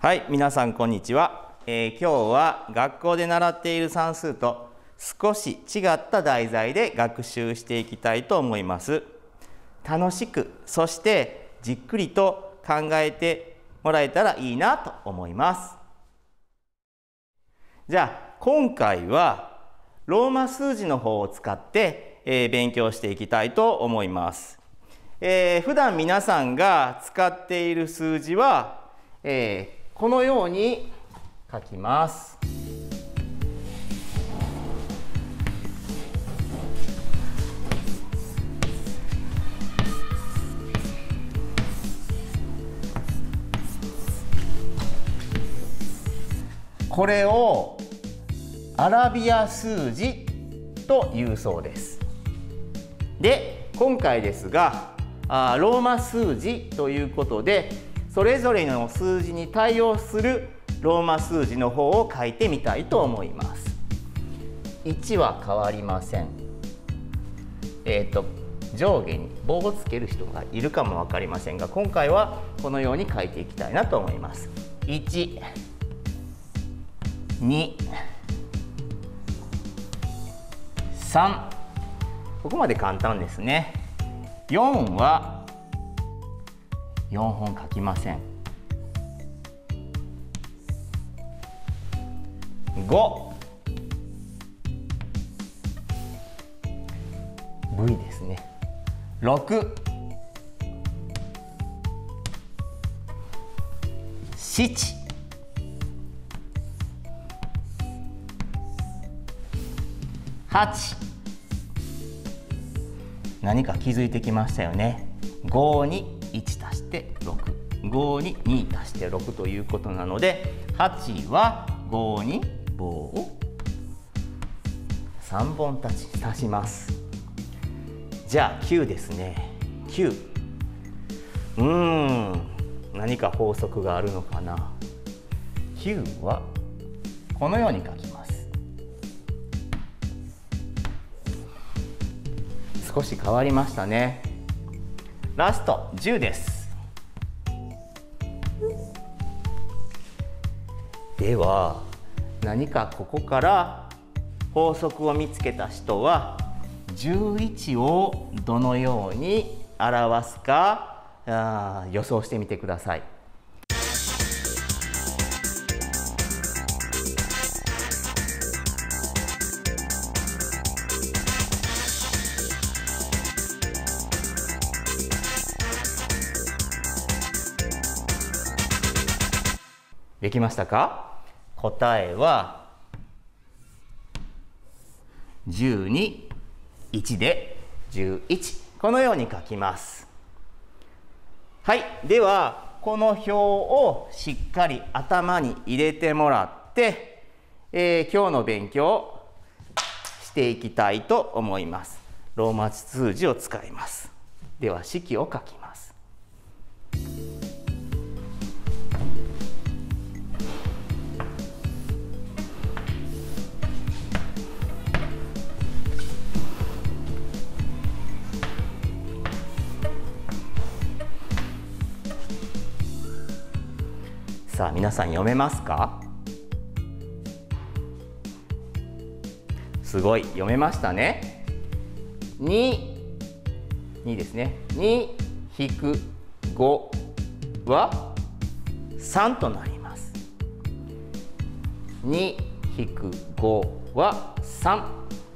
はい、皆さんこんにちは。今日は学校で習っている算数と少し違った題材で学習していきたいと思います。楽しく、そしてじっくりと考えてもらえたらいいなと思います。じゃあ今回はローマ数字の方を使って、勉強していきたいと思います。普段皆さんが使っている数字は、このように書きます。これをアラビア数字というそうです。で、今回ですが、ローマ数字ということで、それぞれの数字に対応するローマ数字の方を書いてみたいと思います。1は変わりません。上下に棒をつける人がいるかも分かりませんが、今回はこのように書いていきたいなと思います。1、2、3、ここまで簡単ですね。4は4本書きません。5、V ですね。6、7、8、何か気づいてきましたよね。5に1足して6、5に2足して6ということなので、8は5に棒を3本足します。じゃあ9ですね。9、何か法則があるのかな。9はこのように書きます。少し変わりましたね。ラスト10です。では何かここから法則を見つけた人は11をどのように表すか予想してみてください。できましたか？答えは10に1で11。このように書きます。はい。では、この表をしっかり頭に入れてもらって、今日の勉強をしていきたいと思います。ローマ数字を使います。では、式を書きます。さあ皆さん読めますか？すごい読めましたね。2ですね。2-5は3となります。2-5は3。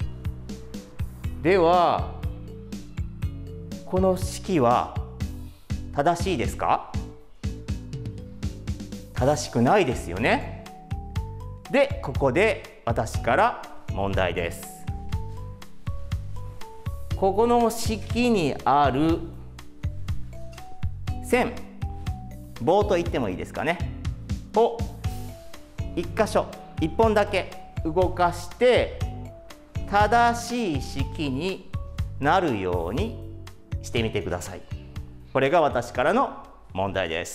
ではこの式は正しいですか？正しくないですよね。で、ここで私から問題です。ここの式にある線、棒と言ってもいいですかね、を1箇所、1本だけ動かして正しい式になるようにしてみてください。これが私からの問題です。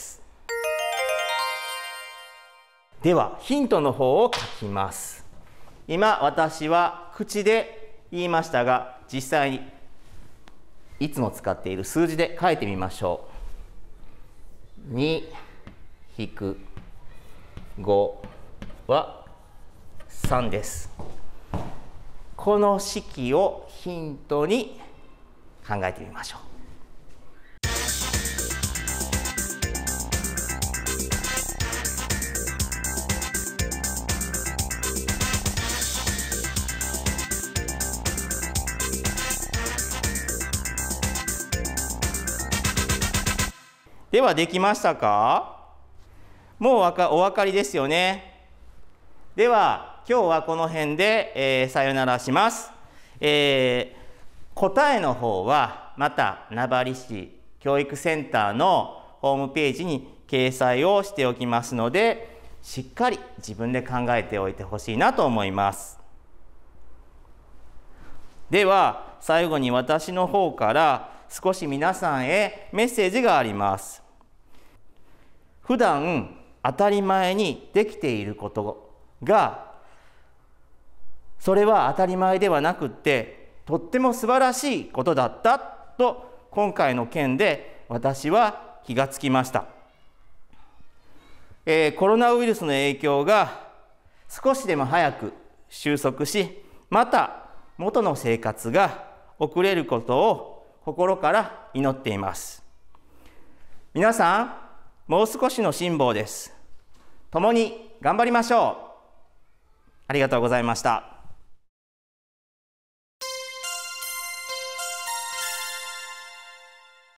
ではヒントの方を書きます。今私は口で言いましたが、実際にいつも使っている数字で書いてみましょう。2-5 5は3です。この式をヒントに考えてみましょう。ではできましたか？もうお分かりですよね。では今日はこの辺で、さよならします。答えの方はまた名張市教育センターのホームページに掲載をしておきますので、しっかり自分で考えておいてほしいなと思います。では最後に私の方から少し皆さんへメッセージがあります。普段当たり前にできていることが、それは当たり前ではなくってとっても素晴らしいことだったと今回の件で私は気がつきました。コロナウイルスの影響が少しでも早く収束し、また元の生活が送れることを心から祈っています。皆さん、もう少しの辛抱です。共に頑張りましょう。ありがとうございました。